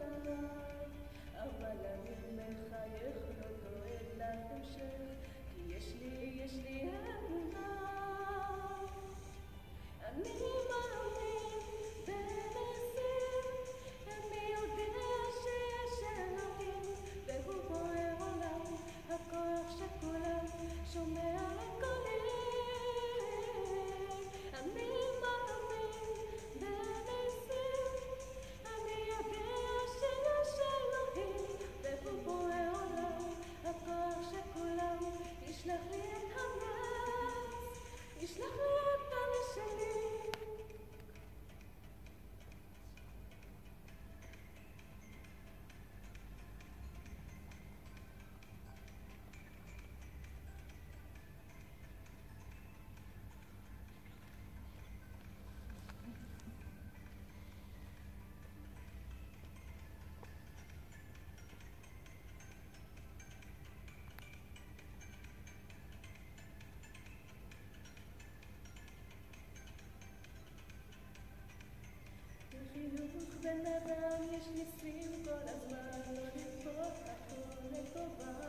אבל אני מחייך, לא דואג להמשך, כי יש לי אמונה. אני מאמין בנסים, אני יודע שיש אלוהים, והוא בוער עולם, הכוח שכולם שומע קולי. אני מאמין בנסים, אני יודע שיש אלוהים, והוא בוער עולם, הכוח שכולם ישלח לי את הנס, ישלח לי את הנס שלי. בחיוך בן אדם יש ניסים כל הזמן, לא לדפוק הכל לטובה.